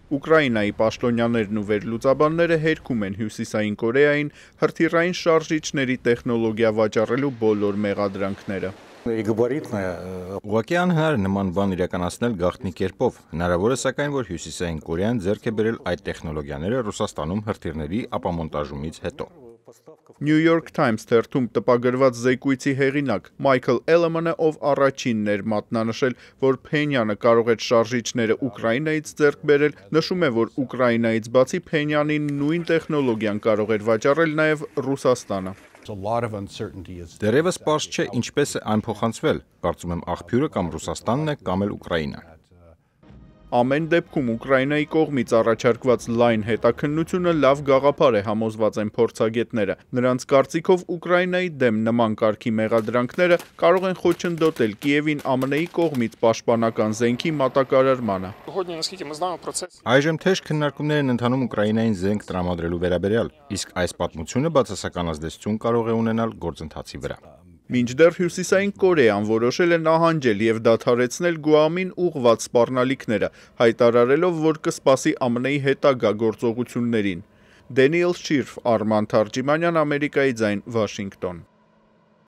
Ուկրաինայի պաշտոնյաներն ու վերլուծաբանները հերքում են Հյուսիսային Կորեային հրթիռային շարժիչների տեխնոլոգիա վաճառելու բոլոր մեղադրանքները։ Ուղղակի անհնար է նման բան իրականացնել գաղտնի կերպով։ Հնարավոր է սակայն, որ Հյուսիսային Կորեան ձեռք է բերել այդ տեխնոլոգիաները Ռուսաստանում հրթիռների ապամոնտաժումից հետո։ New York Times թերթում տպագրված զեկույցի հեղինակ Մայքլ Էլեմանը, ով առաջինն էր մատնանշել, որ Փենյանը կարող է շարժիչները Ուկրաինայից ձեռք բերել, նշում է, որ Ուկրաինայից բացի Փենյանին նույն տեխնոլոգիան կարող էր վաճառել նաև Ռուսաստանը։ Դեռևս պարզ չէ ինչպես է այն փոխանցվել, կարծում եմ աղբյուրը կամ Ռուսաստանն է, կամ էլ Ուկրաինան։ Ամեն դեպքում Ուկրաինայի կողմից առաջարկված լայն հետաքննությունը լավ գաղափար է, համոզված են փորձագետները։ Նրանց կարծիքով Ուկրաինայի դեմ նման կարգի մեղադրանքները կարող են խոչընդոտել Կիևին ԱՄՆ-ի կողմից պաշտպանական զենքի մատակարարմանը։ Այժմ թեժ քննարկումներ են ընթանում Ուկրաինային զենք տրամադրելու վերաբերյալ, իսկ այս պատմությունը բացասական ազդեցություն կարող է ունենալ գործընթացի վրա։ Մինչդեռ Հյուսիսային Կորեան որոշել է նահանջել և դադարեցնել Գուամին ուղղված սպառնալիքները, հայտարարելով, որ կսպասի ԱՄՆ-ի հետագա գործողություններին։ Դենիել Շիրֆ, Արման Թարջիմանյան, Ամերիկայի ձայն, Վաշինգտոն։